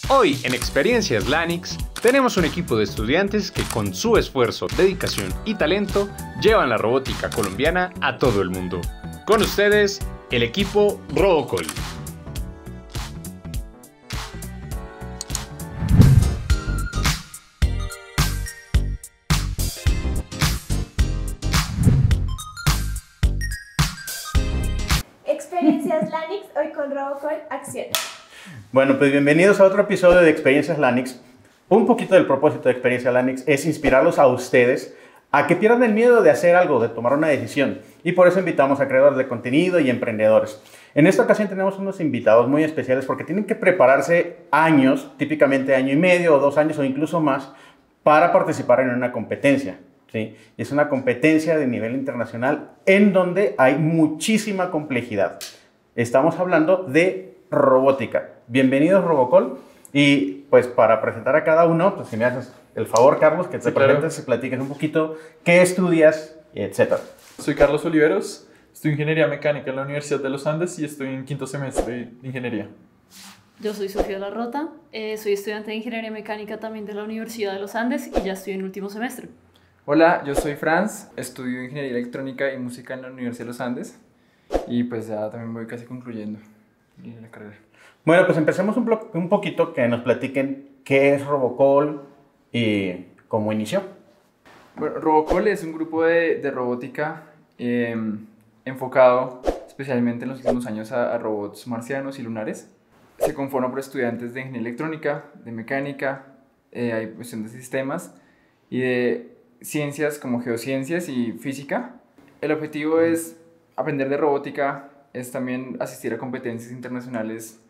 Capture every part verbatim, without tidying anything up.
Hoy en Experiencias Lanix tenemos un equipo de estudiantes que con su esfuerzo, dedicación y talento llevan la robótica colombiana a todo el mundo. Con ustedes, el equipo Robocall. Experiencias Lanix, hoy con Robocall Acción. Bueno, pues bienvenidos a otro episodio de Experiencias Lanix. Un poquito del propósito de Experiencias Lanix es inspirarlos a ustedes a que pierdan el miedo de hacer algo, de tomar una decisión. Y por eso invitamos a creadores de contenido y emprendedores. En esta ocasión tenemos unos invitados muy especiales porque tienen que prepararse años, típicamente año y medio o dos años o incluso más, para participar en una competencia. ¿Sí? Es una competencia de nivel internacional en donde hay muchísima complejidad. Estamos hablando de robótica. Bienvenidos, Robocall. Y pues para presentar a cada uno, pues si me haces el favor, Carlos, que te sí, presentes claro. y platiques un poquito qué estudias, etcétera. Soy Carlos Oliveros, estudio Ingeniería Mecánica en la Universidad de los Andes y estoy en quinto semestre de Ingeniería. Yo soy Sofía La Rota, eh, soy estudiante de Ingeniería Mecánica también de la Universidad de los Andes y ya estoy en último semestre. Hola, yo soy Franz, estudio Ingeniería Electrónica y Música en la Universidad de los Andes y pues ya también voy casi concluyendo la carrera. Bueno, pues empecemos un, un poquito que nos platiquen qué es Robocall y cómo inició. Bueno, Robocall es un grupo de, de robótica eh, enfocado especialmente en los últimos años a, a robots marcianos y lunares. Se conforma por estudiantes de Ingeniería Electrónica, de Mecánica, eh, hay cuestión de sistemas y de ciencias como geociencias y física. El objetivo es aprender de robótica, es también asistir a competencias internacionales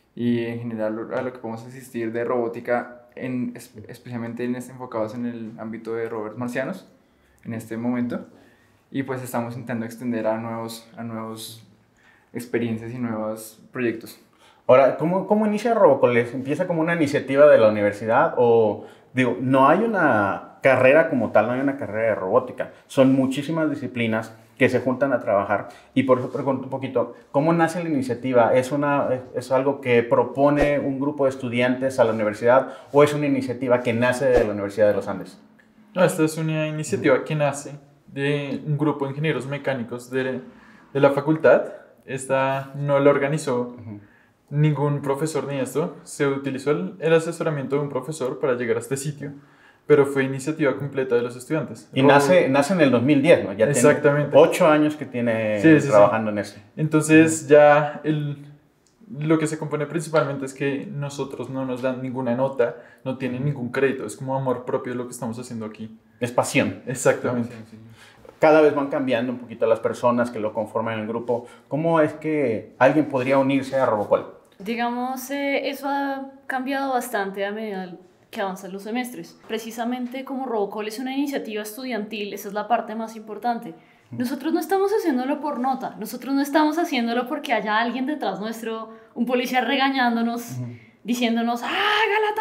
y en general a lo que podemos asistir de robótica, en, especialmente en, enfocados en el ámbito de robots marcianos en este momento. Y pues estamos intentando extender a nuevos, a nuevos experiencias y nuevos proyectos. Ahora, ¿cómo, cómo inicia Robocall? ¿Empieza como una iniciativa de la universidad o, digo, no hay una carrera como tal, no hay una carrera de robótica? Son muchísimas disciplinas que se juntan a trabajar y por eso pregunto un poquito, ¿cómo nace la iniciativa? ¿Es, una, es algo que propone un grupo de estudiantes a la universidad o es una iniciativa que nace de la Universidad de los Andes? No, esta es una iniciativa uh-huh. que nace de un grupo de ingenieros mecánicos de, de la facultad. Esta no la organizó uh-huh. ningún profesor ni esto, se utilizó el, el asesoramiento de un profesor para llegar a este sitio, pero fue iniciativa completa de los estudiantes. Y nace, nace en el dos mil diez, ¿no? Ya Exactamente. Tiene ocho años que tiene sí, sí, trabajando sí. en eso. Entonces ya el, lo que se compone principalmente es que nosotros no nos dan ninguna nota, no tienen ningún crédito, es como amor propio lo que estamos haciendo aquí. Es pasión. Exactamente. Sí, sí, sí. Cada vez van cambiando un poquito las personas que lo conforman en el grupo. ¿Cómo es que alguien podría unirse a Robocall? Digamos, eh, eso ha cambiado bastante a medida que avanzan los semestres. Precisamente como Robocall es una iniciativa estudiantil, esa es la parte más importante. Nosotros no estamos haciéndolo por nota, nosotros no estamos haciéndolo porque haya alguien detrás nuestro, un policía regañándonos, uh-huh. diciéndonos, ¡haga la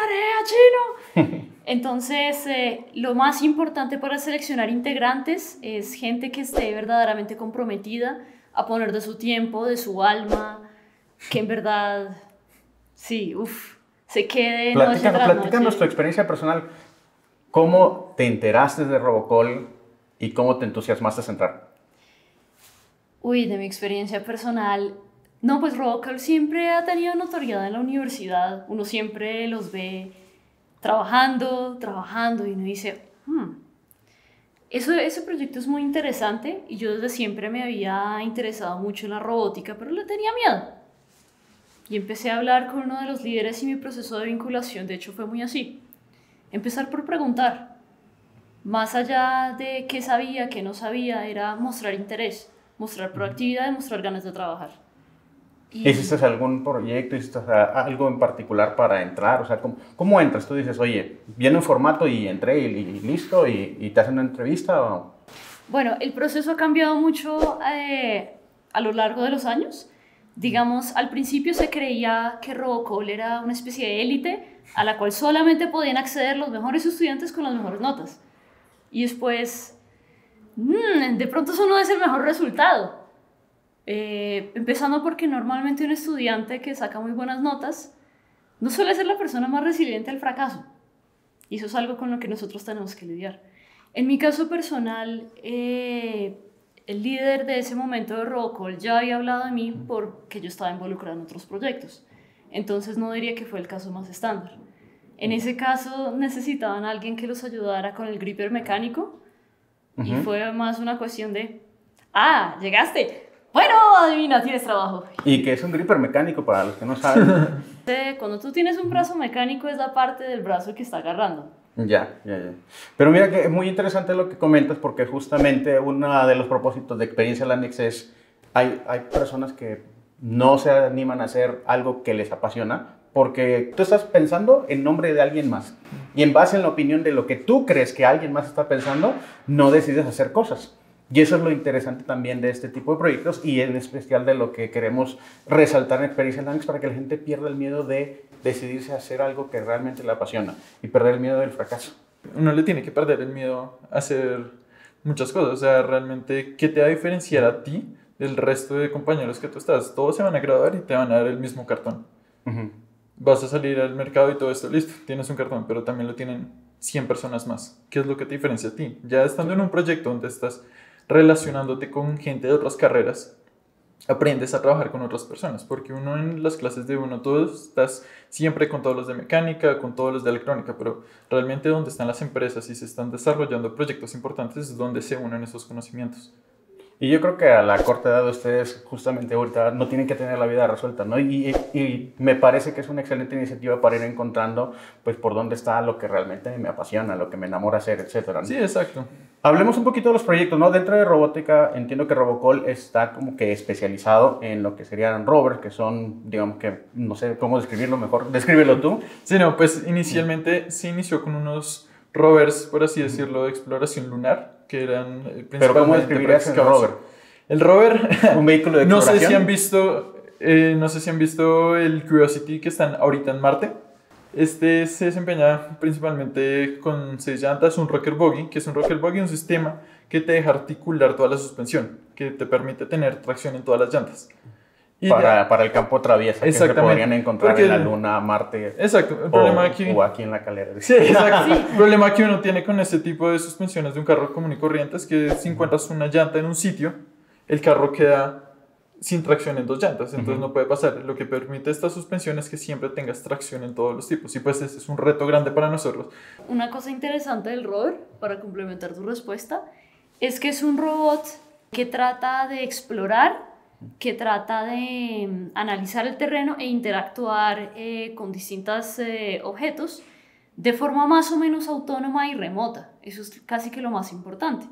tarea, chino! Entonces, eh, lo más importante para seleccionar integrantes es gente que esté verdaderamente comprometida a poner de su tiempo, de su alma, que en verdad, sí, uff, se quede noche tras noche. Platícanos tu experiencia personal. ¿Cómo te enteraste de Robocall y cómo te entusiasmaste a entrar? Uy, de mi experiencia personal, no, pues Robocall siempre ha tenido notoriedad en la universidad. Uno siempre los ve trabajando, trabajando y uno dice, hmm, eso, ese proyecto es muy interesante y yo desde siempre me había interesado mucho en la robótica, pero le tenía miedo. Y empecé a hablar con uno de los líderes y mi proceso de vinculación, de hecho, fue muy así. Empezar por preguntar. Más allá de qué sabía, qué no sabía, era mostrar interés, mostrar proactividad y mostrar ganas de trabajar. Y... ¿Hiciste algún proyecto? ¿Hiciste algo en particular para entrar? O sea, ¿cómo, cómo entras? Tú dices, oye, viene un formato y entré y, y listo, y, y te hacen una entrevista. ¿O? Bueno, el proceso ha cambiado mucho eh, a lo largo de los años. Digamos, al principio se creía que Robocall era una especie de élite a la cual solamente podían acceder los mejores estudiantes con las mejores notas. Y después, mmm, de pronto eso no es el mejor resultado. Eh, empezando porque normalmente un estudiante que saca muy buenas notas no suele ser la persona más resiliente al fracaso. Y eso es algo con lo que nosotros tenemos que lidiar. En mi caso personal, eh, el líder de ese momento de Robocall ya había hablado de mí porque yo estaba involucrada en otros proyectos. Entonces no diría que fue el caso más estándar. En ese caso necesitaban a alguien que los ayudara con el gripper mecánico. Uh-huh. Y fue más una cuestión de, ah, llegaste. Bueno, adivina, tienes trabajo. ¿Y qué es un gripper mecánico para los que no saben? Cuando tú tienes un brazo mecánico es la parte del brazo que está agarrando. Ya, ya, ya. Pero mira que es muy interesante lo que comentas porque justamente uno de los propósitos de Experiencia Lanix es, hay, hay personas que no se animan a hacer algo que les apasiona porque tú estás pensando en nombre de alguien más y en base en la opinión de lo que tú crees que alguien más está pensando, no decides hacer cosas. Y eso es lo interesante también de este tipo de proyectos y en especial de lo que queremos resaltar en Experiencia Lanix para que la gente pierda el miedo de decidirse a hacer algo que realmente le apasiona y perder el miedo del fracaso. Uno le tiene que perder el miedo a hacer muchas cosas. O sea, realmente, ¿qué te va a diferenciar a ti del resto de compañeros que tú estás? Todos se van a graduar y te van a dar el mismo cartón. Uh-huh. Vas a salir al mercado y todo esto, listo, tienes un cartón, pero también lo tienen cien personas más. ¿Qué es lo que te diferencia a ti? Ya estando en un proyecto donde estás relacionándote con gente de otras carreras, aprendes a trabajar con otras personas, porque uno en las clases de uno, todos estás siempre con todos los de mecánica, con todos los de electrónica, pero realmente donde están las empresas y se están desarrollando proyectos importantes es donde se unen esos conocimientos. Y yo creo que a la corta edad de ustedes, justamente ahorita, no tienen que tener la vida resuelta, ¿no? Y, y, y me parece que es una excelente iniciativa para ir encontrando, pues, por dónde está lo que realmente me apasiona, lo que me enamora hacer, etcétera, ¿no? Sí, exacto. Hablemos un poquito de los proyectos, ¿no? Dentro de robótica, entiendo que Robocall está como que especializado en lo que serían rovers, que son, digamos que, no sé cómo describirlo mejor. Descríbelo tú. Sí, no, pues inicialmente se inició con unos rovers, por así decirlo, de exploración lunar, que eran principalmente... ¿Pero cómo describirías el rover? El rover... ¿Un vehículo de exploración? No sé si han visto, eh, no sé si han visto el Curiosity que están ahorita en Marte. Este se desempeña principalmente con seis llantas, un rocker bogie, que es un rocker bogie, un sistema que te deja articular toda la suspensión, que te permite tener tracción en todas las llantas. Y para, ya, para el campo traviesa, que se podrían encontrar Porque, en la Luna, Marte, exacto, el o, problema aquí, o aquí en la Calera. Sí, exacto. Sí. El problema que uno tiene con este tipo de suspensiones de un carro común y corriente es que si encuentras una llanta en un sitio, el carro queda sin tracción en dos llantas, entonces uh-huh. no puede pasar. Lo que permite esta suspensión es que siempre tengas tracción en todos los tipos y pues ese es un reto grande para nosotros. Una cosa interesante del rover, para complementar tu respuesta, es que es un robot que trata de explorar, que trata de um, analizar el terreno e interactuar eh, con distintos eh, objetos de forma más o menos autónoma y remota. Eso es casi que lo más importante.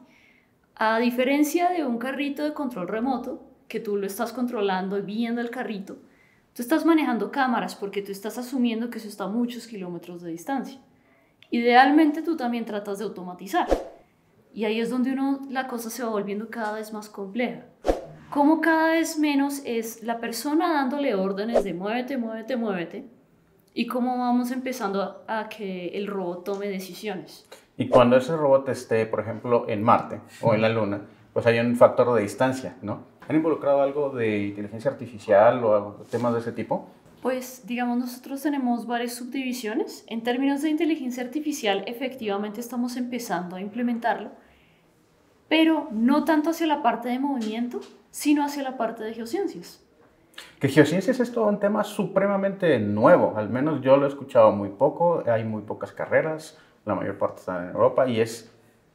A diferencia de un carrito de control remoto, que tú lo estás controlando y viendo el carrito, tú estás manejando cámaras porque tú estás asumiendo que eso está a muchos kilómetros de distancia. Idealmente tú también tratas de automatizar. Y ahí es donde uno, la cosa se va volviendo cada vez más compleja. Como cada vez menos es la persona dándole órdenes de muévete, muévete, muévete, y cómo vamos empezando a, a que el robot tome decisiones. Y cuando ese robot esté, por ejemplo, en Marte o en la Luna, pues hay un factor de distancia, ¿no? ¿Han involucrado algo de inteligencia artificial o temas de ese tipo? Pues, digamos, nosotros tenemos varias subdivisiones. En términos de inteligencia artificial, efectivamente estamos empezando a implementarlo, pero no tanto hacia la parte de movimiento, sino hacia la parte de geociencias. Que geociencias es todo un tema supremamente nuevo, al menos yo lo he escuchado muy poco, hay muy pocas carreras, la mayor parte está en Europa y es,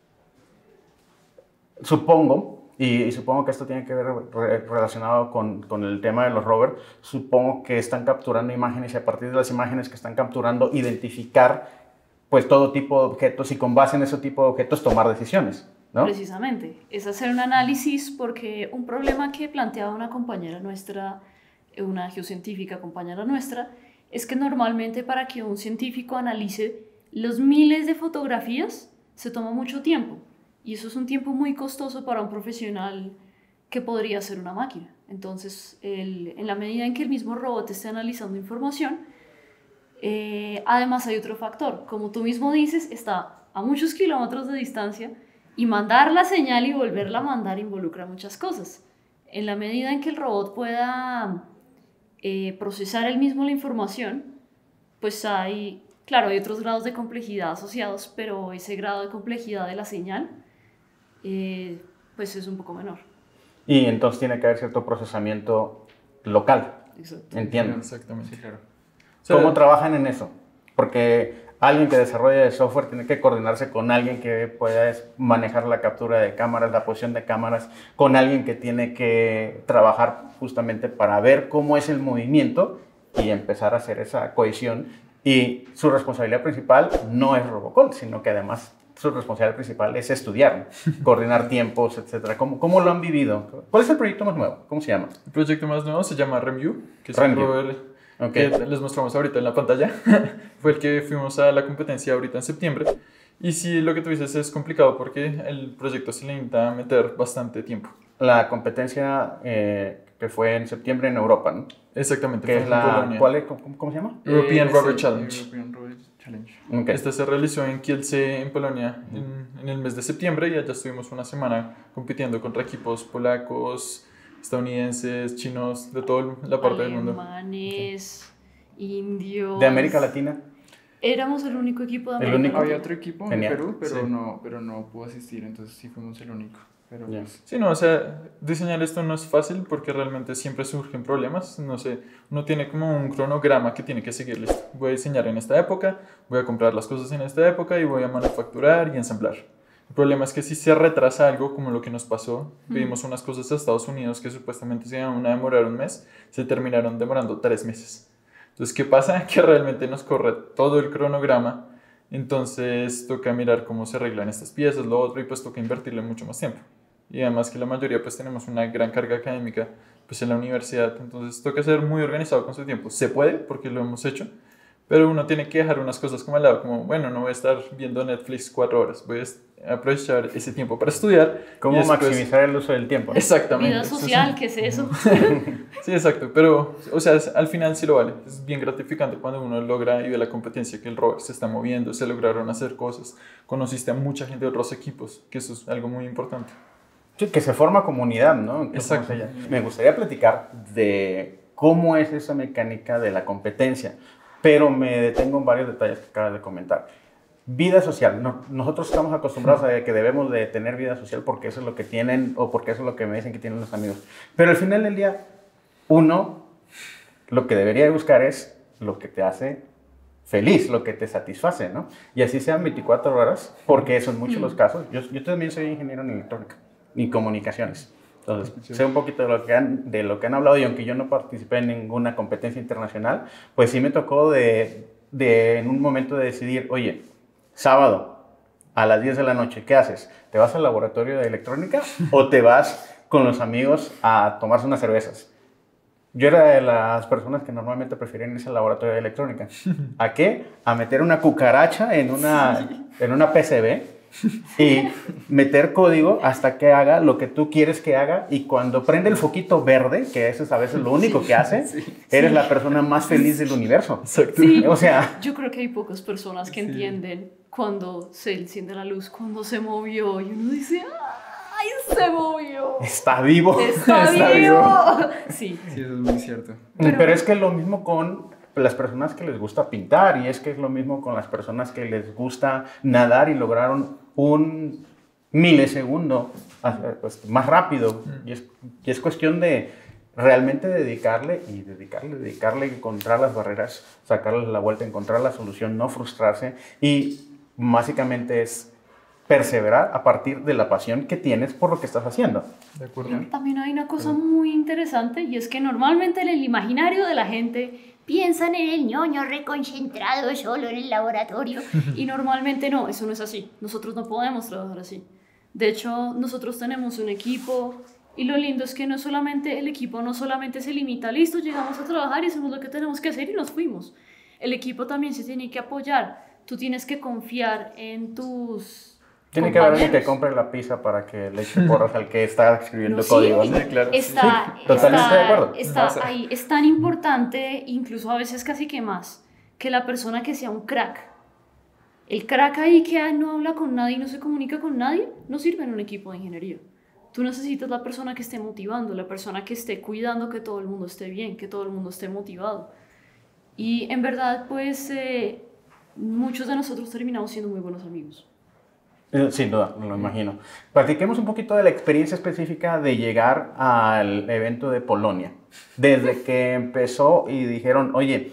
supongo, y, y supongo que esto tiene que ver re, relacionado con, con el tema de los rovers, supongo que están capturando imágenes y a partir de las imágenes que están capturando identificar pues todo tipo de objetos y con base en ese tipo de objetos tomar decisiones. ¿No? Precisamente, es hacer un análisis porque un problema que planteaba una compañera nuestra, una geocientífica compañera nuestra, es que normalmente para que un científico analice los miles de fotografías se toma mucho tiempo y eso es un tiempo muy costoso para un profesional que podría ser una máquina. Entonces, el, en la medida en que el mismo robot esté analizando información, eh, además hay otro factor, como tú mismo dices, está a muchos kilómetros de distancia. Y mandar la señal y volverla a mandar involucra muchas cosas. En la medida en que el robot pueda eh, procesar él mismo la información, pues hay, claro, hay otros grados de complejidad asociados, pero ese grado de complejidad de la señal, eh, pues es un poco menor. Y entonces tiene que haber cierto procesamiento local. Exacto. Entiendo. Exactamente. Sí, claro. O sea, ¿Cómo trabajan en eso? Porque alguien que desarrolla el software tiene que coordinarse con alguien que pueda es- manejar la captura de cámaras, la posición de cámaras, con alguien que tiene que trabajar justamente para ver cómo es el movimiento y empezar a hacer esa cohesión. Y su responsabilidad principal no es Robocall, sino que además su responsabilidad principal es estudiar, coordinar tiempos, etcétera. ¿Cómo, ¿Cómo lo han vivido? ¿Cuál es el proyecto más nuevo? ¿Cómo se llama? el proyecto más nuevo se llama RemView, que es RemView. un rover Ok. que les mostramos ahorita en la pantalla. Fue el que fuimos a la competencia ahorita en septiembre. Y sí, lo que tú dices es complicado porque el proyecto se le necesita meter bastante tiempo. La competencia eh, que fue en septiembre en Europa, ¿no? Exactamente. Que fue es en la, Polonia. ¿cuál es? ¿Cómo, cómo se llama? European Eh, Rover sí, Challenge. European Rover Challenge. Ok. Esta se realizó en Kielce, en Polonia, en, en el mes de septiembre, y allá estuvimos una semana compitiendo contra equipos polacos, estadounidenses, chinos, de toda la parte del mundo. Alemanes, indios. ¿De América Latina? Éramos el único equipo de El América único. Había Latina. otro equipo Genial. en Perú, pero, Sí. no, pero no pudo asistir, entonces sí fuimos el único. Pero Ya. pues, Sí, no, o sea, diseñar esto no es fácil porque realmente siempre surgen problemas. No sé, uno tiene como un cronograma que tiene que seguir. Listo, voy a diseñar en esta época, voy a comprar las cosas en esta época y voy a manufacturar y ensamblar. El problema es que si se retrasa algo, como lo que nos pasó, pedimos unas cosas a Estados Unidos que supuestamente se iban a demorar un mes, se terminaron demorando tres meses. Entonces, ¿qué pasa? Que realmente nos corre todo el cronograma. Entonces toca mirar cómo se arreglan estas piezas, lo otro, y pues toca invertirle mucho más tiempo. Y además que la mayoría pues tenemos una gran carga académica pues en la universidad, entonces toca ser muy organizado con su tiempo. Se puede porque lo hemos hecho, pero uno tiene que dejar unas cosas como al lado, como bueno, no voy a estar viendo Netflix cuatro horas, voy a aprovechar ese tiempo para estudiar. ¿Cómo y después- maximizar el uso del tiempo? Exactamente. Vida Eso es social, un- ¿qué es eso? Sí, exacto, pero, o sea, es- al final sí lo vale. Es bien gratificante cuando uno logra y ve la competencia que el rover se está moviendo, se lograron hacer cosas, conociste a mucha gente de otros equipos, que eso es algo muy importante. Sí, que se forma comunidad, ¿no? Incluso Exacto. más allá. Me gustaría platicar de cómo es esa mecánica de la competencia, pero me detengo en varios detalles que acabas de comentar. Vida social. No- nosotros estamos acostumbrados a que debemos de tener vida social porque eso es lo que tienen o porque eso es lo que me dicen que tienen los amigos. Pero al final del día, uno lo que debería de buscar es lo que te hace feliz, lo que te satisface, ¿no? Y así sean veinticuatro horas, porque son muchos los casos. Yo, yo también soy ingeniero en electrónica y comunicaciones. Entonces, sé un poquito de lo, que han, de lo que han hablado y aunque yo no participé en ninguna competencia internacional, pues sí me tocó de, de en un momento de decidir, oye, sábado a las diez de la noche, ¿qué haces? ¿Te vas al laboratorio de electrónica o te vas con los amigos a tomarse unas cervezas? Yo era de las personas que normalmente preferían irse al laboratorio de electrónica. ¿A qué? A meter una cucaracha en una, en una P C B y meter código hasta que haga lo que tú quieres que haga, y cuando prende el foquito verde, que eso es a veces lo único que hace, eres la persona más feliz del universo. Exacto. Sí, O sea, yo creo que hay pocas personas que entienden cuando se enciende la luz, cuando se movió y uno dice, ¡ay, se movió! está vivo. ¡Está, Está vivo! Sí, sí, eso es muy cierto. Pero, Pero- es que es lo mismo con las personas que les gusta pintar, y es que es lo mismo con las personas que les gusta nadar y lograron un milisegundo pues, más rápido. Y es, y es cuestión de realmente dedicarle y dedicarle, dedicarle, encontrar las barreras, sacarles la vuelta, encontrar la solución, no frustrarse, y básicamente es perseverar a partir de la pasión que tienes por lo que estás haciendo. De acuerdo. también hay una cosa muy interesante, y es que normalmente en el imaginario de la gente piensan en el ñoño reconcentrado solo en el laboratorio, y normalmente no, eso no es así. Nosotros no podemos trabajar así. De hecho, nosotros tenemos un equipo, y lo lindo es que no solamente el equipo no solamente se limita, listo, llegamos a trabajar y hacemos lo que tenemos que hacer y nos fuimos. El equipo también se tiene que apoyar. Tú tienes que confiar en tus Tiene que haber alguien que compañeros. compre la pizza para que le eche porras al que está escribiendo No, sí. código, ¿no? Sí, claro. Está, Sí, totalmente está- de acuerdo. está Pasa. ahí, es tan importante, incluso a veces casi que más, que la persona que sea un crack. El crack ahí que ah, no habla con nadie y no se comunica con nadie, no sirve en un equipo de ingeniería. Tú necesitas la persona que esté motivando, la persona que esté cuidando que todo el mundo esté bien, que todo el mundo esté motivado. Y en verdad, pues, eh, muchos de nosotros terminamos siendo muy buenos amigos. Eh, Sin duda, me lo imagino. Platiquemos un poquito de la experiencia específica de llegar al evento de Polonia. Desde que empezó y dijeron, oye,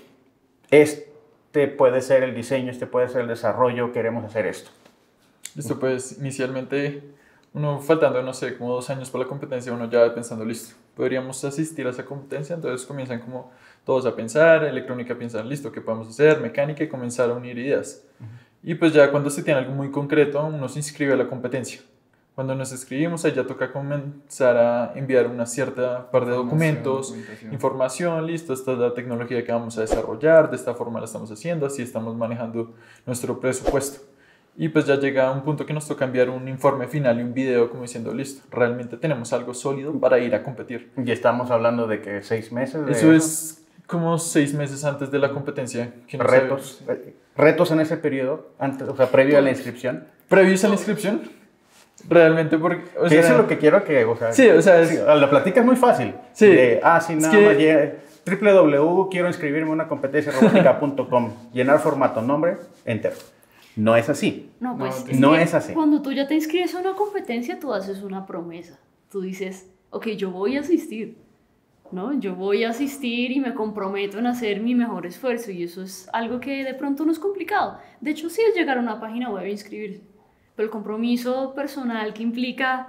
este puede ser el diseño, este puede ser el desarrollo, queremos hacer esto. Listo, pues inicialmente, uno faltando, no sé, como dos años para la competencia, uno ya va pensando, listo, podríamos asistir a esa competencia, entonces comienzan como todos a pensar, electrónica piensan, listo, ¿qué podemos hacer? Mecánica y comenzar a unir ideas. Uh-huh. Y pues ya cuando se tiene algo muy concreto, uno se inscribe a la competencia. Cuando nos inscribimos, ahí ya toca comenzar a enviar una cierta par de documentos, información, listo, esta es la tecnología que vamos a desarrollar, de esta forma la estamos haciendo, así estamos manejando nuestro presupuesto. Y pues ya llega un punto que nos toca enviar un informe final y un video como diciendo, listo, realmente tenemos algo sólido para ir a competir. Y estamos hablando de que seis meses. De eso, eso es como seis meses antes de la competencia. Que no retos, sabe. retos en ese periodo, antes, o sea, previo a la inscripción. ¿Previos a la inscripción? Realmente porque... O sea, eso es lo que quiero que, o sea... Sí, o sea... Es, sí, la plática es muy fácil. Sí. De, ah, sí, nada es más, que, doble u doble u doble u punto quiero inscribirme en una competencia robótica punto com, llenar formato, nombre, enter. No es así. No, pues no, es, es así. Cuando tú ya te inscribes a una competencia, tú haces una promesa. Tú dices, ok, yo voy a asistir, ¿no? Yo voy a asistir y me comprometo en hacer mi mejor esfuerzo. Y eso es algo que de pronto no es complicado. De hecho, sí es llegar a una página web e inscribirse. Pero el compromiso personal que implica,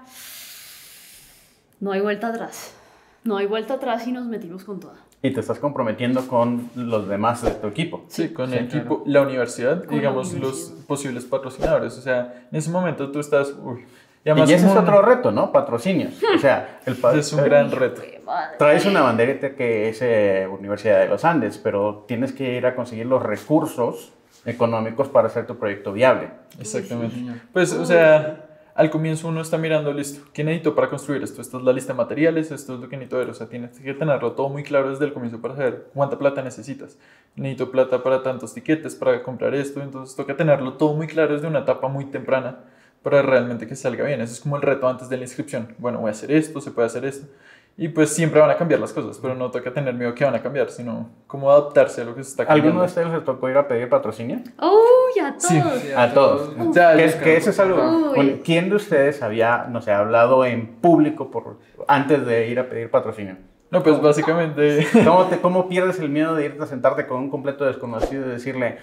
no hay vuelta atrás. No hay vuelta atrás y nos metimos con toda. Y te estás comprometiendo con los demás de tu equipo. Sí, con sí, el equipo, claro. la universidad, con digamos, la universidad. los posibles patrocinadores. O sea, en ese momento tú estás... Uy, y, y ese es otro reto, ¿no? Patrocinios. O sea, el ese es un gran reto. Traes una banderita que es eh, Universidad de los Andes, pero tienes que ir a conseguir los recursos económicos para hacer tu proyecto viable. Exactamente. Pues, o sea... Al comienzo uno está mirando, listo, ¿qué necesito para construir esto? Esta es la lista de materiales, esto es lo que necesito ver. O sea, tienes que tenerlo todo muy claro desde el comienzo para saber cuánta plata necesitas. Necesito plata para tantos tiquetes, para comprar esto. Entonces toca tenerlo todo muy claro desde una etapa muy temprana para realmente que salga bien. Ese es como el reto antes de la inscripción. Bueno, voy a hacer esto, se puede hacer esto. Y pues siempre van a cambiar las cosas, pero no toca tener miedo que van a cambiar, sino cómo adaptarse a lo que se está cambiando. ¿Alguno de ustedes les tocó ir a pedir patrocinio? ¡Uy, a todos! Sí, sí, a, a todos. todos. Ya, que, que eso es algo... Bueno, ¿quién de ustedes había, no sé, hablado en público por, antes de ir a pedir patrocinio? No, pues básicamente... ¿Cómo, te, ¿Cómo pierdes el miedo de irte a sentarte con un completo desconocido y decirle,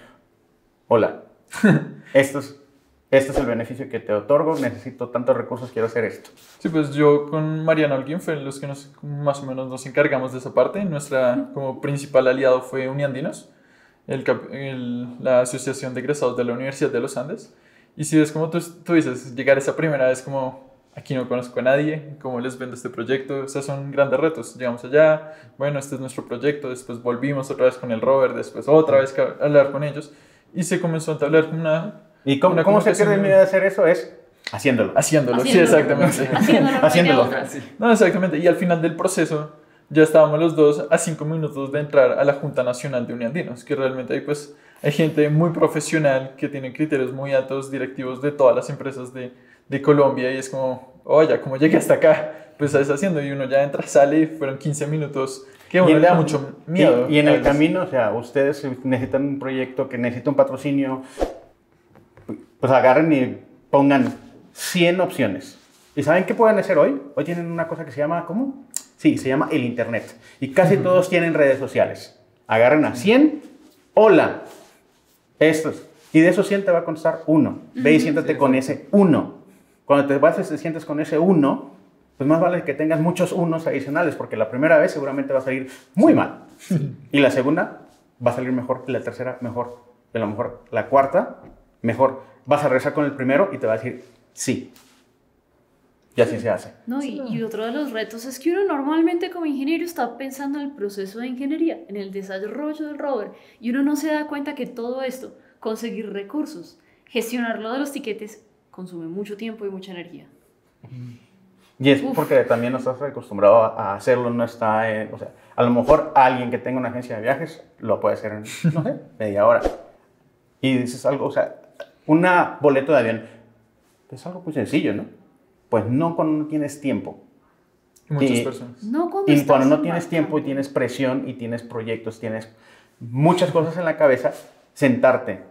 hola, esto es... Este es el beneficio que te otorgo, necesito tantos recursos, quiero hacer esto? Sí, pues yo con Mariano Holguín fue los que nos, más o menos nos encargamos de esa parte. Nuestra como principal aliado fue Uniandinos, el, el, la asociación de egresados de la Universidad de los Andes. Y si ves como tú, tú dices, llegar esa primera vez como, aquí no conozco a nadie, cómo les vendo este proyecto, o sea, son grandes retos. Llegamos allá, bueno, este es nuestro proyecto, después volvimos otra vez con el rover, después otra vez a hablar con ellos. Y se comenzó a entablar una... ¿Y cómo, cómo se pierde el miedo de hacer eso? Es haciéndolo. Haciéndolo, haciéndolo. sí, exactamente. Haciéndolo. haciéndolo. No, exactamente. Y al final del proceso ya estábamos los dos a cinco minutos de entrar a la Junta Nacional de Uniandinos, que realmente ahí pues hay gente muy profesional que tiene criterios muy altos, directivos de todas las empresas de, de Colombia, y es como, oye, ¿cómo llegué hasta acá? Pues es haciendo, y uno ya entra, sale, y fueron quince minutos que a uno le da mucho miedo. Y, y en el camino, o sea, ustedes necesitan un proyecto que necesita un patrocinio, pues agarren y pongan cien opciones. ¿Y saben qué pueden hacer hoy? Hoy tienen una cosa que se llama, ¿cómo? Sí, se llama el internet. Y casi uh-huh. todos tienen redes sociales. Agarren a cien, hola, estos. Y de esos cien te va a contestar uno. Uh-huh. Ve y siéntate sí, con sí. ese uno. Cuando te vas y te sientes con ese uno, pues más vale que tengas muchos unos adicionales, porque la primera vez seguramente va a salir muy sí. mal. Sí. Y la segunda va a salir mejor, y la tercera mejor, y a lo mejor la cuarta mejor. Vas a regresar con el primero y te va a decir sí. Y así se hace. No, y, y otro de los retos es que uno normalmente como ingeniero está pensando en el proceso de ingeniería, en el desarrollo del rover, y uno no se da cuenta que todo esto, conseguir recursos, gestionarlo de los tiquetes, consume mucho tiempo y mucha energía. Y es Uf. porque también no estás acostumbrado a hacerlo, no está en, o sea, a lo mejor alguien que tenga una agencia de viajes lo puede hacer en, no sé, media hora. Y dices algo, o sea, una boleto de avión es algo muy sencillo, ¿no? Pues no cuando no tienes tiempo. Y muchas y, personas. No cuando, y cuando no tienes marcando. tiempo y tienes presión y tienes proyectos, tienes muchas cosas en la cabeza, sentarte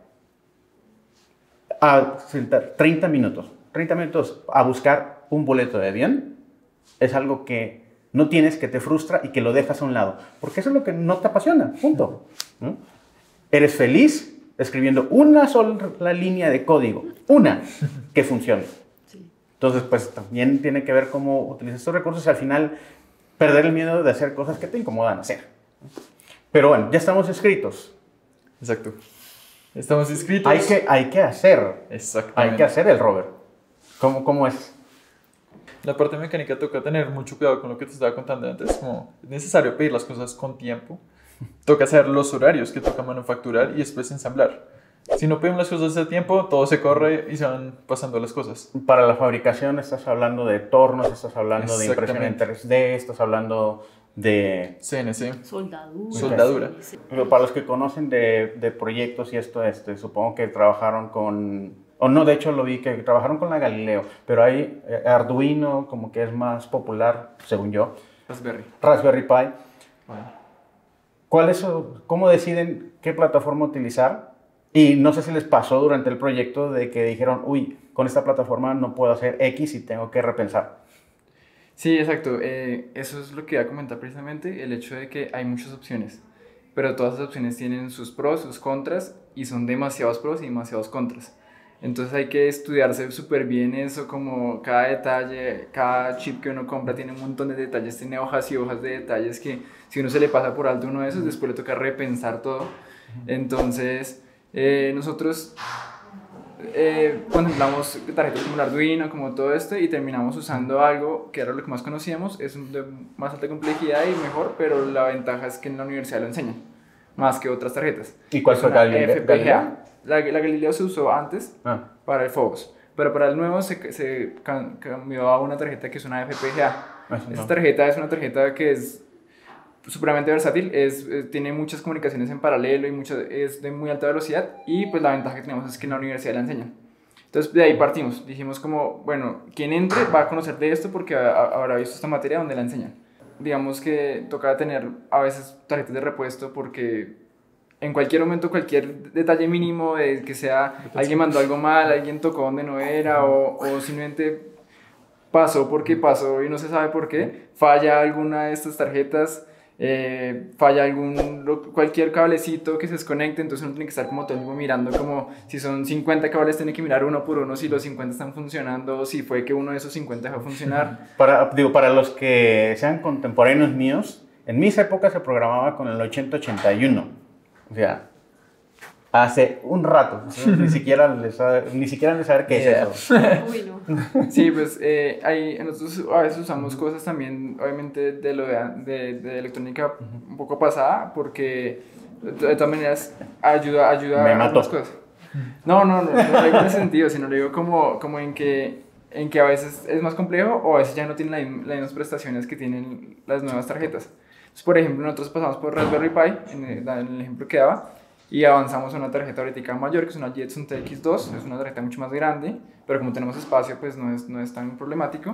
a sentar treinta minutos, treinta minutos a buscar un boleto de avión, es algo que no tienes, que te frustra y que lo dejas a un lado, porque eso es lo que no te apasiona, punto. ¿No? Eres feliz escribiendo una sola línea de código, una, que funcione. Sí. Entonces, pues también tiene que ver cómo utilizas estos recursos y al final perder el miedo de hacer cosas que te incomodan hacer. Pero bueno, ya estamos escritos. Exacto. Estamos inscritos. Hay que, hay que hacer. Exactamente. Hay que hacer el rover. ¿Cómo, cómo es? La parte mecánica toca tener mucho cuidado con lo que te estaba contando antes. Como es necesario pedir las cosas con tiempo. Toca hacer los horarios que toca manufacturar y después ensamblar. Si no pedimos las cosas a tiempo, todo se corre y se van pasando las cosas. Para la fabricación estás hablando de tornos, estás hablando de impresión en Exactamente. tres D, estás hablando de... C N C. Soldadura. Soldadura. Sí, sí. Pero para los que conocen de, de proyectos y esto, este, supongo que trabajaron con... O no, de hecho lo vi que trabajaron con la Galileo, pero hay eh, Arduino como que es más popular, según yo. Raspberry. Raspberry Pi. Bueno. ¿Cuál es, su- ¿Cómo deciden qué plataforma utilizar? Y no sé si les pasó durante el proyecto de que dijeron, uy, con esta plataforma no puedo hacer X y tengo que repensar. Sí, exacto. Eh, eso es lo que iba a comentar precisamente, el hecho de que hay muchas opciones, pero todas esas opciones tienen sus pros, sus contras, y son demasiados pros y demasiados contras. Entonces hay que estudiarse súper bien eso, como cada detalle, cada chip que uno compra tiene un montón de detalles, tiene hojas y hojas de detalles que si uno se le pasa por alto uno de esos, después le toca repensar todo. Entonces, eh, nosotros eh, contemplamos tarjetas como el Arduino, como todo esto, y terminamos usando algo que era lo que más conocíamos, es de más alta complejidad y mejor, pero la ventaja es que en la universidad lo enseñan, más que otras tarjetas. ¿Y cuál Es fue una Galileo? F P G A. La, la Galileo se usó antes Ah, para el Phobos, pero para el nuevo se, se cam- cambió a una tarjeta que es una F P G A. eso no. Esta tarjeta es una tarjeta que es supremamente versátil, es, eh, tiene muchas comunicaciones en paralelo y muchas, es de muy alta velocidad, y pues la ventaja que tenemos es que en la universidad la enseñan. Entonces de ahí partimos, dijimos como, bueno, quien entre va a conocer de esto porque a- a- habrá visto esta materia donde la enseñan. Digamos que toca tener a veces tarjetas de repuesto porque en cualquier momento, cualquier detalle mínimo de que sea alguien mandó algo mal, alguien tocó donde no era, o, o simplemente pasó porque pasó y no se sabe por qué, falla alguna de estas tarjetas, eh, falla algún, lo- cualquier cablecito que se desconecte, entonces uno tiene que estar como todo el tiempo mirando, como si son cincuenta cables, tiene que mirar uno por uno si los cincuenta están funcionando, o si fue que uno de esos cincuenta dejó de funcionar. Para, digo, para los que sean contemporáneos míos, en mis épocas se programaba con el ochenta ochenta y uno. O sea, hace un rato. O sea, ni, siquiera les sabe- ni siquiera les saber qué Yeah. es eso. Uy, no. Sí, pues eh, hay, nosotros a veces usamos cosas también, obviamente, de, lo de, de, de electrónica un poco pasada, porque de, de todas maneras ayuda, ayuda Me a mató. algunas cosas. No, no, no, no lo digo en ese sentido, sino lo digo como, como en, que, en que a veces es más complejo o a veces ya no tienen la misma- las mismas prestaciones que tienen las nuevas tarjetas. Entonces, por ejemplo, nosotros pasamos por Raspberry Pi, en el, en el ejemplo que daba, y avanzamos a una tarjeta ahorita mayor, que es una Jetson T X dos, es una tarjeta mucho más grande, pero como tenemos espacio, pues no es, no es tan problemático.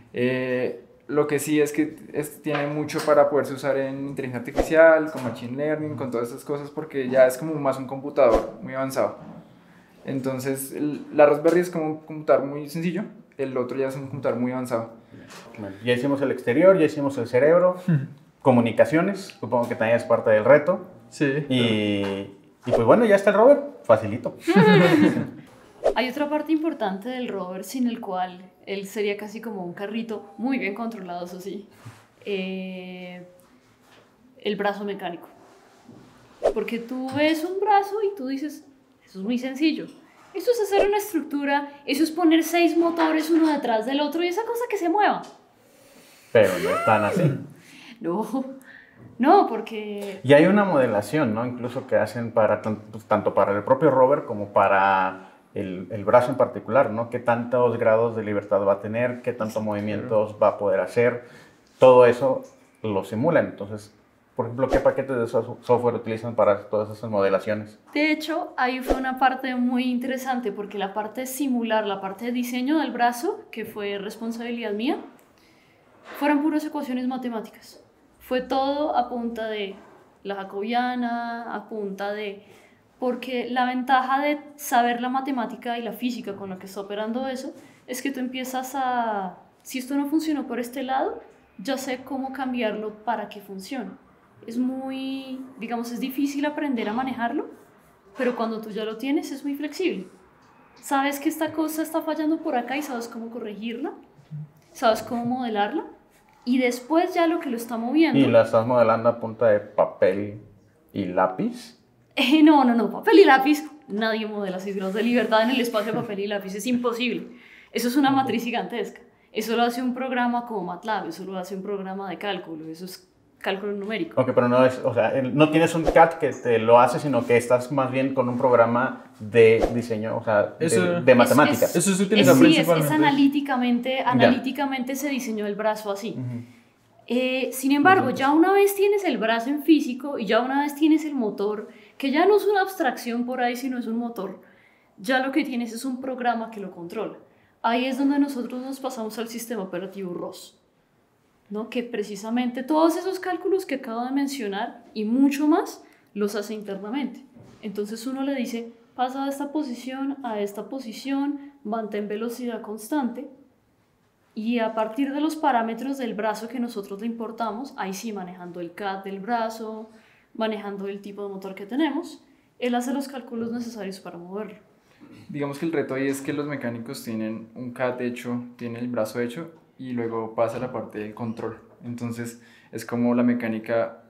Eh, lo que sí es que es, tiene mucho para poderse usar en inteligencia artificial, con machine learning, con todas estas cosas, porque ya es como más un computador muy avanzado. Entonces, el- la Raspberry es como un computador muy sencillo, el otro ya es un computador muy avanzado. Bueno, ya hicimos el exterior, ya hicimos el cerebro, comunicaciones, supongo que también es parte del reto. Sí. Y, y pues bueno, ya está el rover, facilito. Hay otra parte importante del rover sin el cual él sería casi como un carrito, muy bien controlado, eso sí. Eh, el brazo mecánico. Porque tú ves un brazo y tú dices, eso es muy sencillo. Eso es hacer una estructura, eso es poner seis motores uno detrás del otro y esa cosa que se mueva. Pero no es tan así. No, no, porque... Y hay una modelación, ¿no? Incluso que hacen para tan- pues, tanto para el propio rover como para el, el brazo en particular, ¿no? Qué tantos grados de libertad va a tener, qué tantos movimientos va a poder hacer. Todo eso lo simulan. Entonces, por ejemplo, ¿qué paquetes de so- software utilizan para todas esas modelaciones? De hecho, ahí fue una parte muy interesante porque la parte de simular, la parte de diseño del brazo, que fue responsabilidad mía, fueron puras ecuaciones matemáticas. Fue todo a punta de la jacobiana, a punta de... Porque la ventaja de saber la matemática y la física con la que está operando eso es que tú empiezas a... Si esto no funcionó por este lado, ya sé cómo cambiarlo para que funcione. Es muy, digamos, es difícil aprender a manejarlo, pero cuando tú ya lo tienes es muy flexible. Sabes que esta cosa está fallando por acá y sabes cómo corregirla, sabes cómo modelarla, y después ya lo que lo está moviendo... ¿Y la estás modelando a punta de papel y lápiz? Eh, no, no, no, papel y lápiz. Nadie modela seis grados de libertad en el espacio de papel y lápiz, es imposible. Eso es una matriz gigantesca. Eso lo hace un programa como MATLAB, eso lo hace un programa de cálculo, eso es cálculo numérico. Ok, pero no es, o sea, no tienes un C A D que te lo hace, sino que estás más bien con un programa de diseño, o sea, de, Eso- de matemáticas. Es- Eso se es- utiliza sí, es, principalmente. es analíticamente, analíticamente se diseñó el brazo así. Ujú. Eh, sin embargo, ya una vez tienes el brazo en físico y ya una vez tienes el motor, que ya no es una abstracción por ahí, sino es un motor, ya lo que tienes es un programa que lo controla. Ahí es donde nosotros nos pasamos al sistema operativo R O S, ¿no? Que precisamente todos esos cálculos que acabo de mencionar y mucho más los hace internamente. Entonces uno le dice, pasa de esta posición a esta posición, mantén velocidad constante, y a partir de los parámetros del brazo que nosotros le importamos, ahí sí manejando el C A D del brazo, manejando el tipo de motor que tenemos, él hace los cálculos necesarios para moverlo. Digamos que el reto ahí es que los mecánicos tienen un C A D hecho, tienen el brazo hecho y luego pasa la parte del control. Entonces es como la mecánica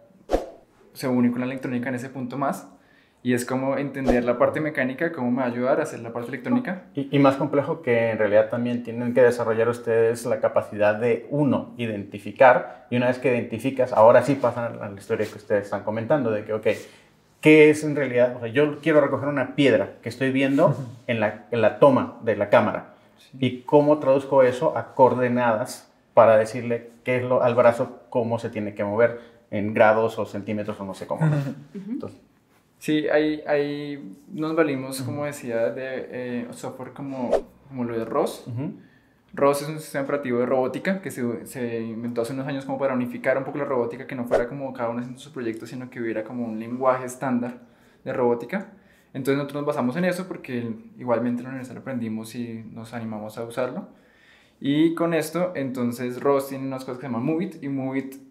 se une con la electrónica en ese punto más y es como entender la parte mecánica, cómo me va a ayudar a hacer la parte electrónica. Y, y más complejo que en realidad también tienen que desarrollar ustedes la capacidad de, uno, identificar, y una vez que identificas, ahora sí pasan a la historia que ustedes están comentando, de que, ok, ¿qué es en realidad? O sea, yo quiero recoger una piedra que estoy viendo en la, en la toma de la cámara, y cómo traduzco eso a coordenadas para decirle qué es lo, al brazo, cómo se tiene que mover en grados o centímetros o no sé cómo. Entonces, Sí, ahí, ahí nos valimos, como decía, de eh, software como, como lo de R O S. ujú. R O S es un sistema operativo de robótica que se, se inventó hace unos años como para unificar un poco la robótica, que no fuera como cada uno haciendo su proyecto, sino que hubiera como un lenguaje estándar de robótica. Entonces nosotros nos basamos en eso porque igualmente en la universidad lo aprendimos y nos animamos a usarlo. Y con esto, entonces R O S tiene unas cosas que se llaman Moveit, y Moveit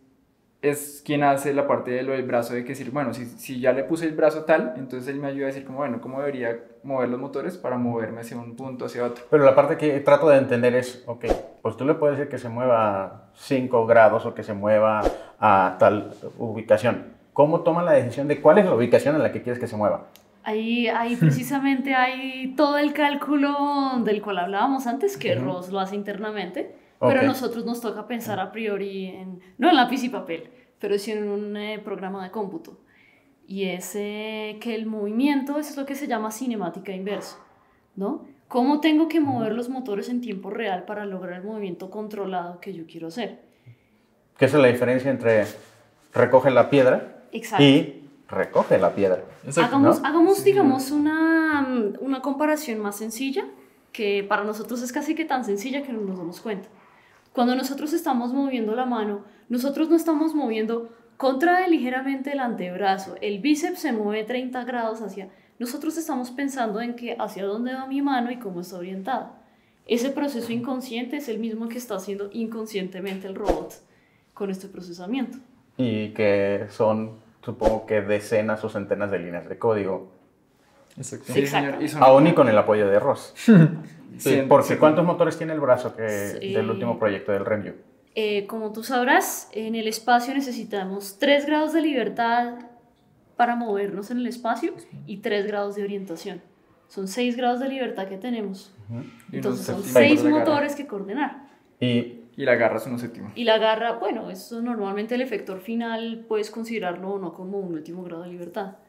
es quien hace la parte de lo del brazo, de que decir, bueno, si, si ya le puse el brazo tal, entonces él me ayuda a decir como, bueno, ¿cómo debería mover los motores para moverme hacia un punto, hacia otro? Pero la parte que trato de entender es, ok, pues tú le puedes decir que se mueva cinco grados o que se mueva a tal ubicación. ¿Cómo toman la decisión de cuál es la ubicación en la que quieres que se mueva? Ahí, ahí precisamente hay todo el cálculo del cual hablábamos antes, que Ujú. R O S lo hace internamente, Ok. pero a nosotros nos toca pensar a priori, en, no en lápiz y papel, pero sí en un eh, programa de cómputo. Y es eh, que el movimiento es lo que se llama cinemática inversa, ¿no? ¿Cómo tengo que mover los motores en tiempo real para lograr el movimiento controlado que yo quiero hacer? ¿Qué es la diferencia entre recoge la piedra Exacto. y recoge la piedra? Exacto. Hagamos, ¿no? hagamos Sí, digamos, una, una comparación más sencilla, que para nosotros es casi que tan sencilla que no nos damos cuenta. Cuando nosotros estamos moviendo la mano, nosotros no estamos moviendo, contrae ligeramente el antebrazo, el bíceps se mueve treinta grados hacia... Nosotros estamos pensando en que hacia dónde va mi mano y cómo está orientada. Ese proceso inconsciente es el mismo que está haciendo inconscientemente el robot con este procesamiento. Y que son, supongo que decenas o centenas de líneas de código, Exacto. Sí, Exacto. señor. Y son aún y con el apoyo de R O S. Sí, cien- porque cien- ¿cuántos motores tiene el brazo que, Sí. del último proyecto del Renju? Eh, como tú sabrás, en el espacio necesitamos tres grados de libertad para movernos en el espacio y tres grados de orientación. Son seis grados de libertad que tenemos. y Entonces unos son centímetros seis de garra. motores que coordinar. Y Y la garra es uno séptimo. Y la garra, bueno, eso normalmente el efector final puedes considerarlo o no como un último grado de libertad.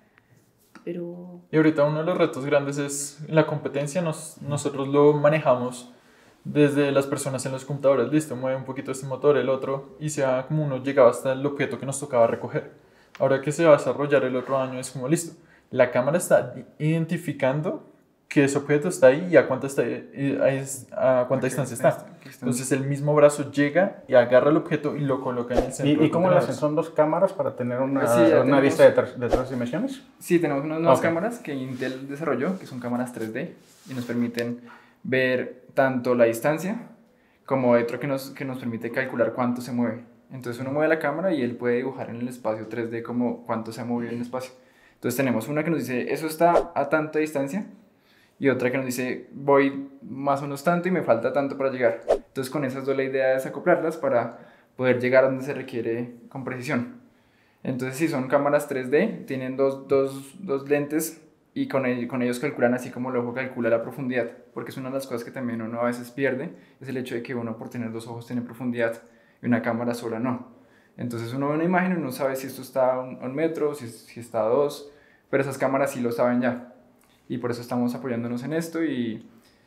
Pero Y ahorita uno de los retos grandes es en la competencia, nos, nosotros lo manejamos desde las personas en los computadores, listo, mueve un poquito este motor, el otro, y sea como uno llegaba hasta el objeto que nos tocaba recoger. Ahora que se va a desarrollar el otro año es como, listo, la cámara está identificando que ese objeto está ahí y a cuánta, está, y a es- a cuánta distancia está. Entonces el mismo brazo llega y agarra el objeto y lo coloca en el centro. ¿Y, y del cómo lo hacen? contenedor. ¿Son dos cámaras para tener una, Sí, ya una tenemos- vista de, tres- de tres dimensiones? Sí, tenemos unas nuevas Ok. cámaras que Intel desarrolló, que son cámaras tres D, y nos permiten ver tanto la distancia como otro que nos, que nos permite calcular cuánto se mueve. Entonces uno mueve la cámara y él puede dibujar en el espacio tres D como cuánto se ha movido en el espacio. Entonces tenemos una que nos dice, eso está a tanta distancia, y otra que nos dice, voy más o menos tanto y me falta tanto para llegar. Entonces con esas dos la idea es acoplarlas para poder llegar a donde se requiere con precisión. Entonces sí, son cámaras tres D, tienen dos, dos, dos lentes y con, el- con ellos calculan así como el ojo calcula la profundidad, porque es una de las cosas que también uno a veces pierde, es el hecho de que uno por tener dos ojos tiene profundidad y una cámara sola no. Entonces uno ve una imagen y uno sabe si esto está a un, a un metro, si, si está a dos, pero esas cámaras sí lo saben ya. Y por eso estamos apoyándonos en esto y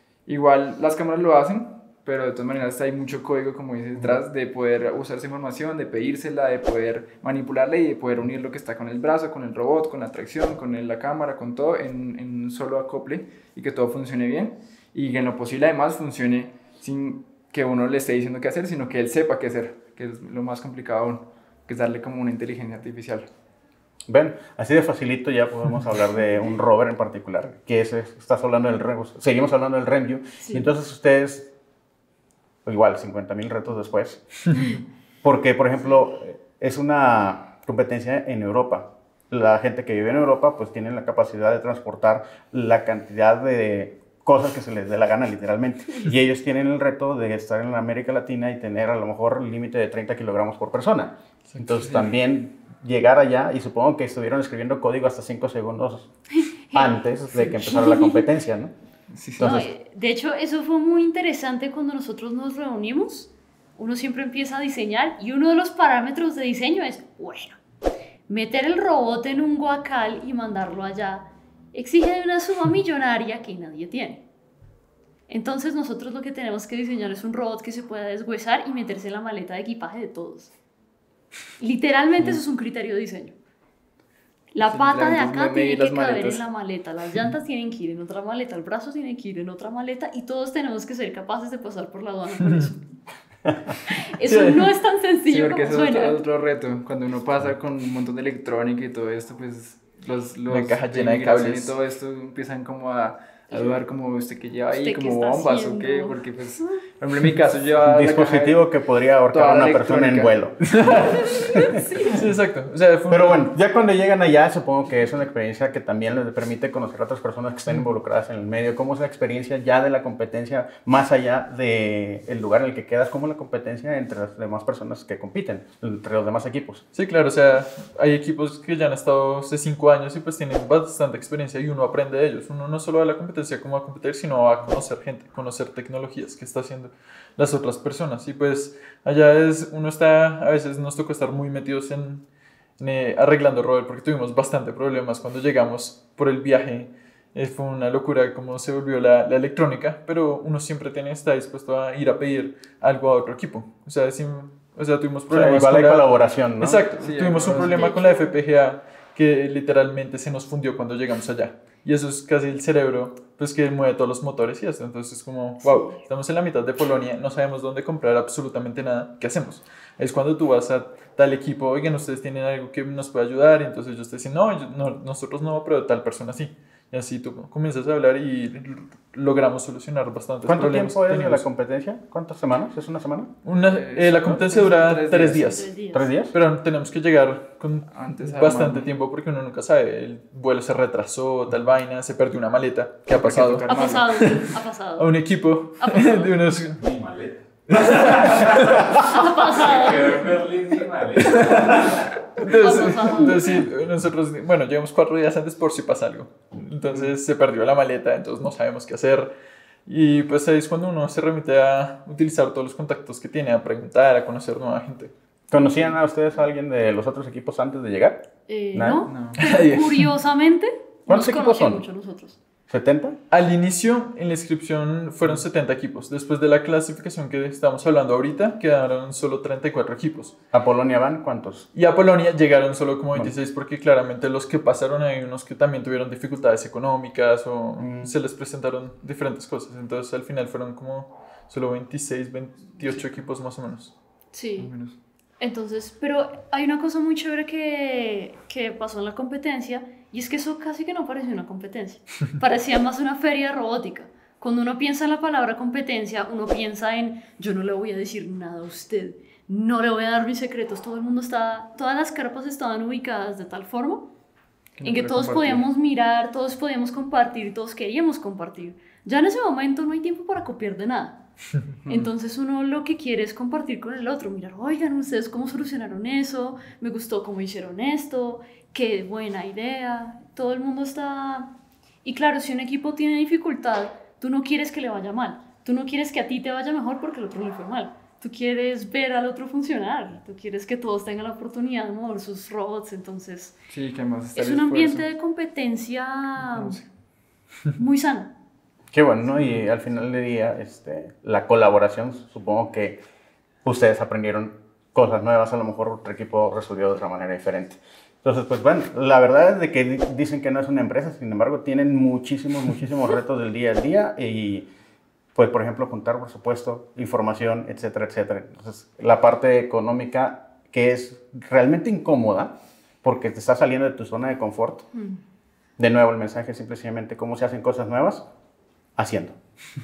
igual las cámaras lo hacen, pero de todas maneras hay mucho código, como dices, detrás de poder usar esa información, de pedírsela, de poder manipularla y de poder unir lo que está con el brazo, con el robot, con la tracción, con el- la cámara, con todo en, en un solo acople y que todo funcione bien y que en lo posible además funcione sin que uno le esté diciendo qué hacer, sino que él sepa qué hacer, que es lo más complicado aún, que es darle como una inteligencia artificial. Ven, así de facilito ya podemos hablar de un rover en particular, que es, estás hablando del Renview, seguimos hablando del Renview, Sí. y entonces ustedes, igual, cincuenta mil retos después, porque, por ejemplo, es una competencia en Europa. La gente que vive en Europa, pues tiene la capacidad de transportar la cantidad de cosas que se les dé la gana, literalmente. Y ellos tienen el reto de estar en América Latina y tener a lo mejor el límite de treinta kilogramos por persona. Entonces también llegar allá, y supongo que estuvieron escribiendo código hasta cinco segundos antes de que empezara la competencia, ¿no? Sí, sí. No, Entonces- eh, de hecho, eso fue muy interesante cuando nosotros nos reunimos. Uno siempre empieza a diseñar y uno de los parámetros de diseño es, bueno, meter el robot en un guacal y mandarlo allá exige de una suma millonaria que nadie tiene. Entonces nosotros lo que tenemos que diseñar es un robot que se pueda deshuesar y meterse en la maleta de equipaje de todos. Literalmente eso es un criterio de diseño. La Sí, pata de literalmente acá es tiene medir que las caber maletas. en la maleta, las llantas tienen que ir en otra maleta, el brazo tiene que ir en otra maleta y todos tenemos que ser capaces de pasar por la aduana con eso. Eso Sí. no es tan Sí, sencillo porque como ese es suena. otro, otro reto. Cuando uno pasa con un montón de electrónica y todo esto, pues los, los Una caja llena de inmigración cables. y todo esto empiezan como a, a dudar como usted que lleva ahí, ¿Usted qué como está bombas haciendo? o qué, porque pues, por ejemplo en mi caso lleva Un la dispositivo que podría ahorcar toda a la una persona en electrónica. vuelo. Sí, exacto. O sea, fue Pero un- bueno, ya cuando llegan allá, supongo que es una experiencia que también les permite conocer a otras personas que están involucradas en el medio. ¿Cómo es la experiencia ya de la competencia, más allá del lugar en el que quedas? ¿Cómo es la competencia entre las demás personas que compiten, entre los demás equipos? Sí, claro, o sea, hay equipos que ya han estado hace cinco años y pues tienen bastante experiencia y uno aprende de ellos. Uno no solo va a la competencia como a competir, sino a conocer gente, conocer tecnologías que está haciendo las otras personas. Y pues allá es, uno está, a veces nos tocó estar muy metidos en, en, eh, arreglando rover porque tuvimos bastante problemas cuando llegamos por el viaje. Eh, fue una locura cómo se volvió la, la electrónica, pero uno siempre tiene, está dispuesto a ir a pedir algo a otro equipo. O sea, sin- o sea tuvimos O sea, problemas igual hay con la- colaboración, ¿no? Exacto, Sí, tuvimos un hay problema cosas. con la F P G A que literalmente se nos fundió cuando llegamos allá. Y eso es casi el cerebro pues, que mueve todos los motores y esto. Entonces es como, wow, estamos en la mitad de Polonia, no sabemos dónde comprar absolutamente nada. ¿Qué hacemos? Es cuando tú vas a tal equipo, oigan, ustedes tienen algo que nos puede ayudar. Y entonces ellos te dicen, no, yo- no, nosotros no, pero tal persona sí. Y así tú comienzas a hablar y logramos solucionar bastantes ¿Cuánto problemas. tiempo es de Teníamos la competencia? ¿Cuántas semanas? ¿Es una semana? una- eh, la competencia dura Tres tres días. días. Tres días. ¿Tres días? Pero tenemos que llegar con Antes a bastante armarlo. tiempo porque uno nunca sabe. El vuelo se retrasó, tal vaina, se perdió una maleta. ¿Qué ha pasado? tocar- Ha pasado, ha A pasado. un equipo Ha pasado. de unos... Mi maleta. Ha pasado. Quedó en Berlín mi maleta. Entonces, Ha pasado. entonces sí, nosotros, bueno, llegamos cuatro días antes por si pasa algo. Entonces se perdió la maleta, entonces no sabemos qué hacer. Y pues ahí es cuando uno se remite a utilizar todos los contactos que tiene, a preguntar, a conocer nueva gente. ¿Conocían a ustedes a alguien de los otros equipos antes de llegar? Eh, Nada. ¿No? No. Pero curiosamente, ¿Cuántos nos equipos conocen son? mucho nosotros. ¿setenta? Al inicio, en la inscripción fueron setenta equipos. Después de la clasificación que estamos hablando ahorita, quedaron solo treinta y cuatro equipos. ¿A Polonia van cuántos? Y a Polonia llegaron solo como veintiséis porque claramente los que pasaron hay unos que también tuvieron dificultades económicas o Mm. se les presentaron diferentes cosas. Entonces al final fueron como solo veintiséis, veintiocho equipos más o menos. Sí. Más o menos. Entonces, pero hay una cosa muy chévere que, que pasó en la competencia y es que eso casi que no parecía una competencia. Parecía más una feria de robótica. Cuando uno piensa en la palabra competencia, uno piensa en yo no le voy a decir nada a usted, no le voy a dar mis secretos. Todo el mundo está, todas las carpas estaban ubicadas de tal forma Que no en que quiere todos compartir. podíamos mirar, todos podíamos compartir, todos queríamos compartir. Ya en ese momento no hay tiempo para copiar de nada. Entonces uno lo que quiere es compartir con el otro, mirar, oigan, ustedes cómo solucionaron eso, me gustó cómo hicieron esto, qué buena idea, todo el mundo está... Y claro, si un equipo tiene dificultad, tú no quieres que le vaya mal, tú no quieres que a ti te vaya mejor porque al otro le fue mal, tú quieres ver al otro funcionar, tú quieres que todos tengan la oportunidad de mover sus robots, entonces Sí, que además está es el un ambiente esfuerzo. de competencia No sé. muy sano. Qué bueno, ¿no? Y al final del día, este, la colaboración, supongo que ustedes aprendieron cosas nuevas, a lo mejor otro equipo resolvió de otra manera diferente. Entonces, pues bueno, la verdad es de que di- dicen que no es una empresa, sin embargo, tienen muchísimos, muchísimos retos del día a día y, pues, por ejemplo, juntar presupuesto, información, etcétera, etcétera. Entonces, la parte económica que es realmente incómoda porque te está saliendo de tu zona de confort. Mm. De nuevo, el mensaje es simplemente cómo se hacen cosas nuevas, haciendo.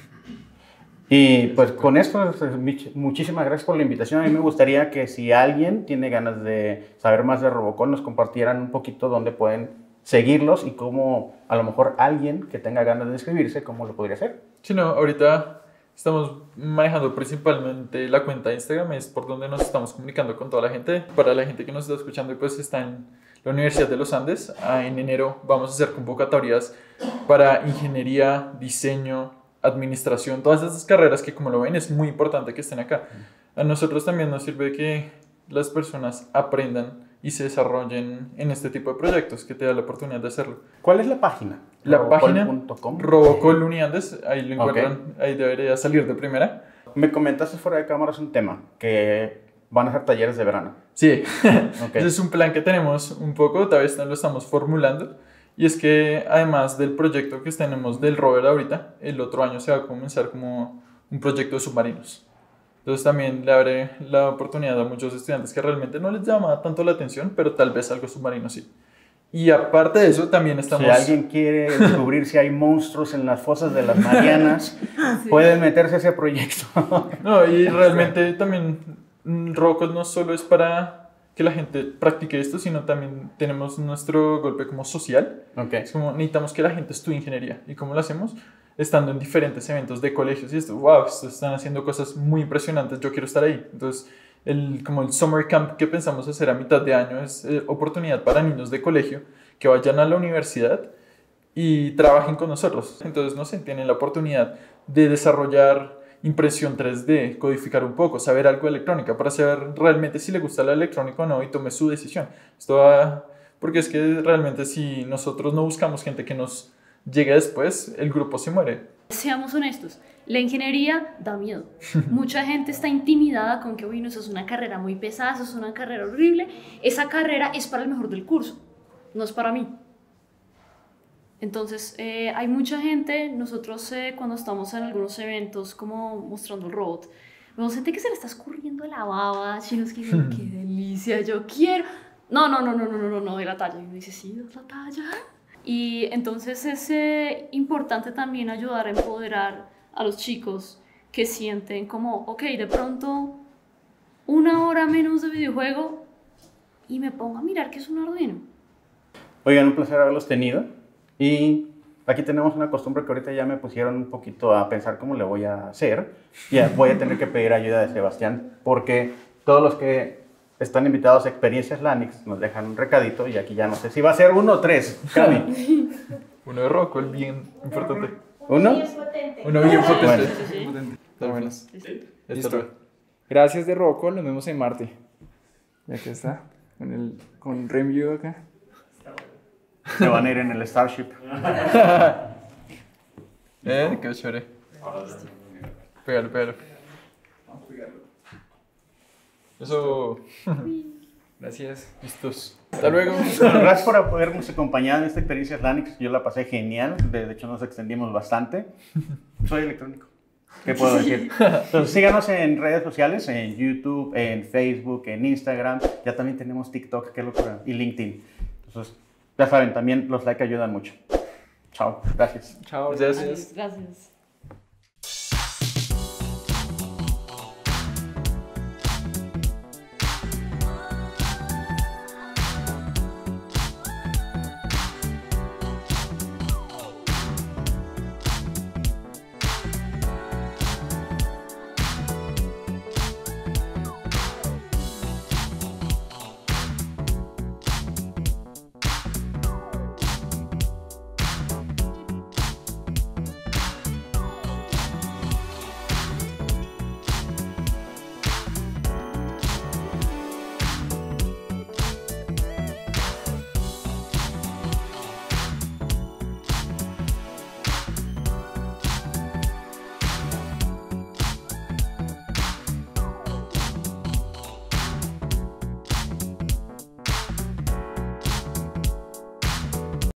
Y pues con esto, mich- muchísimas gracias por la invitación. A mí me gustaría que si alguien tiene ganas de saber más de Robocall, nos compartieran un poquito dónde pueden seguirlos y cómo a lo mejor alguien que tenga ganas de inscribirse, cómo lo podría hacer. Sí, no, ahorita estamos manejando principalmente la cuenta de Instagram, es por donde nos estamos comunicando con toda la gente. Para la gente que nos está escuchando y pues está en la Universidad de los Andes, ah, en enero vamos a hacer convocatorias para ingeniería, diseño, administración, todas esas carreras que como lo ven es muy importante que estén acá. A nosotros también nos sirve que las personas aprendan y se desarrollen en este tipo de proyectos que te da la oportunidad de hacerlo. ¿Cuál es la página? La página Robocall punto com. Robocall Uniandes, ahí lo Ok. encuentran, ahí debería salir de primera. Me comentaste fuera de cámaras un tema, que van a hacer talleres de verano. Sí, Ok. ese es un plan que tenemos un poco, todavía lo estamos formulando. Y es que además del proyecto que tenemos del rover ahorita, el otro año se va a comenzar como un proyecto de submarinos. Entonces también le abre la oportunidad a muchos estudiantes que realmente no les llama tanto la atención, pero tal vez algo submarino sí. Y aparte de eso también estamos... Si alguien quiere descubrir si hay monstruos en las fosas de las Marianas, pueden meterse a ese proyecto. No, y realmente también mm, Robocall no solo es para que la gente practique esto, sino también tenemos nuestro golpe como social. Ok. Es como necesitamos que la gente estudie ingeniería. ¿Y cómo lo hacemos? Estando en diferentes eventos de colegios y esto, wow, esto están haciendo cosas muy impresionantes, yo quiero estar ahí. Entonces, el, como el summer camp que pensamos hacer a mitad de año es eh, oportunidad para niños de colegio que vayan a la universidad y trabajen con nosotros. Entonces, no sé, tienen la oportunidad de desarrollar impresión tres D, codificar un poco, saber algo de electrónica para saber realmente si le gusta la electrónica o no y tome su decisión. Esto va, porque es que realmente si nosotros no buscamos gente que nos llegue después, el grupo se muere. Seamos honestos, la ingeniería da miedo. Mucha gente está intimidada con que, uy, no, eso es una carrera muy pesada, eso es una carrera horrible. Esa carrera es para el mejor del curso, no es para mí. Entonces, eh, hay mucha gente, nosotros eh, cuando estamos en algunos eventos como mostrando el robot, vemos gente que se le está escurriendo la baba, chinos que dicen, qué delicia, yo quiero. No, no, no, no, no, no, no, no, de la talla. Y uno dice, sí, de la talla. Y entonces es eh, importante también ayudar a empoderar a los chicos que sienten como, ok, de pronto una hora menos de videojuego y me pongo a mirar qué es un Arduino. Oigan, un placer haberlos tenido. Y aquí tenemos una costumbre que ahorita ya me pusieron un poquito a pensar cómo le voy a hacer. Ya voy a tener que pedir ayuda de Sebastián, porque todos los que están invitados a Experiencias Lanix nos dejan un recadito y aquí ya no sé si va a ser uno o tres. Cami. Uno de Robocall bien importante. ¿Uno? Bien potente. Uno bien potente. Bueno. Sí, sí, sí. Está bueno. Sí. Listo. Gracias de Robocall, nos vemos en Marte. Y acá está, con, el, con Renview acá. Se van a ir en el Starship. Eh, qué chévere. Pégalo, pégalo. Vamos a pegarlo. Eso. Gracias. Listos. Hasta luego. Gracias por habernos acompañado en esta experiencia Lanix. Yo la pasé genial. De hecho, nos extendimos bastante. Soy electrónico. ¿Qué puedo decir? Entonces, síganos en redes sociales, en YouTube, en Facebook, en Instagram. Ya también tenemos TikTok, qué locura, y LinkedIn. Entonces, ya saben, también los likes ayudan mucho. Chao. Gracias. Chao. Gracias. Gracias.